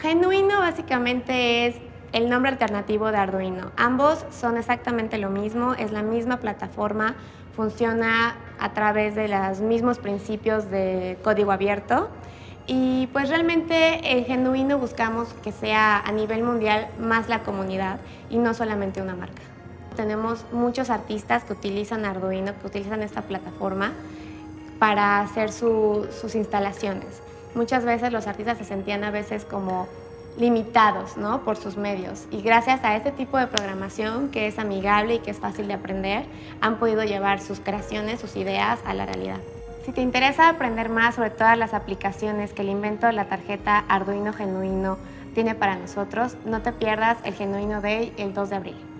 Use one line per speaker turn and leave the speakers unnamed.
Genuino básicamente es el nombre alternativo de Arduino. Ambos son exactamente lo mismo, es la misma plataforma, funciona a través de los mismos principios de código abierto y pues realmente en Genuino buscamos que sea a nivel mundial más la comunidad y no solamente una marca. Tenemos muchos artistas que utilizan Arduino, que utilizan esta plataforma para hacer sus instalaciones. Muchas veces los artistas se sentían a veces como limitados, ¿no?, por sus medios, y gracias a este tipo de programación que es amigable y que es fácil de aprender, han podido llevar sus creaciones, sus ideas a la realidad. Si te interesa aprender más sobre todas las aplicaciones que el invento de la tarjeta Arduino Genuino tiene para nosotros, no te pierdas el Genuino Day el 2 de abril.